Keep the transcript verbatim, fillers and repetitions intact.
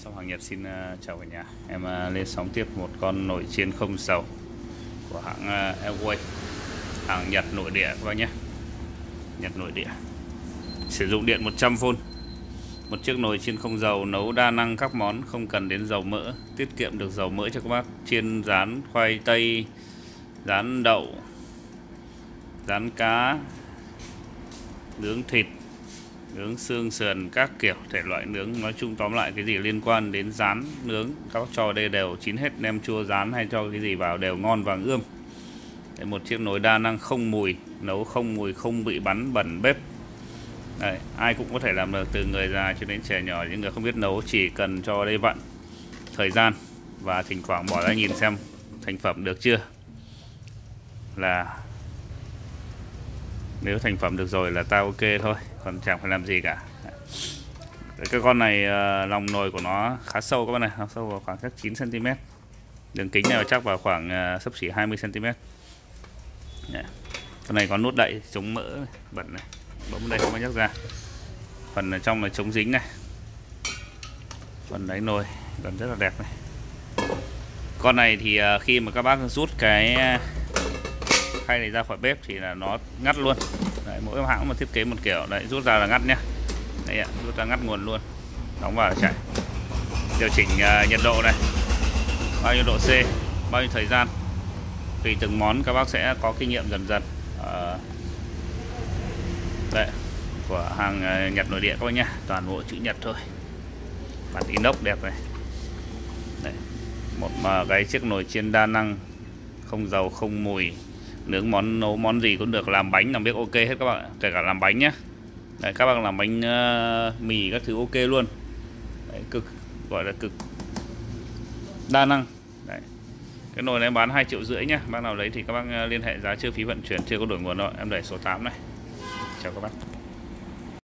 Shop hàng Nhật xin uh, chào cả nhà. Em uh, lên sóng tiếp một con nồi chiên không dầu của hãng uh, Airway, hàng Nhật nội địa các bác nhé. Nhật nội địa, sử dụng điện một trăm vôn. Một chiếc nồi chiên không dầu nấu đa năng các món, không cần đến dầu mỡ, tiết kiệm được dầu mỡ cho các bác. Chiên rán khoai tây, rán đậu, rán cá, nướng thịt, nướng xương sườn, các kiểu thể loại nướng. Nói chung tóm lại cái gì liên quan đến rán nướng các bác cho đây đều chín hết. Nem chua rán hay cho cái gì vào đều ngon vàng ươm. Đấy, một chiếc nồi đa năng không mùi, nấu không mùi, không bị bắn bẩn bếp. Đấy, ai cũng có thể làm được, từ người già cho đến trẻ nhỏ. Những người không biết nấu chỉ cần cho đây vặn thời gian và thỉnh thoảng bỏ ra nhìn xem thành phẩm được chưa, là nếu thành phẩm được rồi là tao ok thôi, còn chẳng phải làm gì cả. Cái con này lòng nồi của nó khá sâu các bạn này, nó sâu vào khoảng các chín xăng ti mét. Đường kính này chắc vào khoảng xấp xỉ hai mươi xăng ti mét. Con này có nút đậy chống mỡ bẩn này, bấm đây không có nhắc ra. Phần ở trong là chống dính này. Phần đáy nồi gần rất là đẹp này. Con này thì khi mà các bác rút cái khay này ra khỏi bếp thì là nó ngắt luôn. Đấy, mỗi hãng mà thiết kế một kiểu. Đấy, rút ra là ngắt nhá. Đây ạ, rút ra ngắt nguồn luôn. Đóng vào là chạy. Điều chỉnh uh, nhiệt độ này, bao nhiêu độ C, bao nhiêu thời gian, tùy từng món các bác sẽ có kinh nghiệm dần dần. uh, Đây, của hàng uh, Nhật nội địa các bác nhá, toàn bộ chữ Nhật thôi. Bản inox đẹp này. Đây, một uh, cái chiếc nồi chiên đa năng, không dầu không mùi, nướng món, nấu món gì cũng được, làm bánh làm biết ok hết các bạn, kể cả làm bánh nhé. Đấy, các bác làm bánh uh, mì các thứ ok luôn. Đấy, cực, gọi là cực đa năng. Đấy, cái nồi này em bán hai triệu rưỡi nhá. Bác nào lấy thì các bác liên hệ giá chưa phí vận chuyển, chưa có đổi nguồn đâu. Em đẩy số tám này. Chào các bác.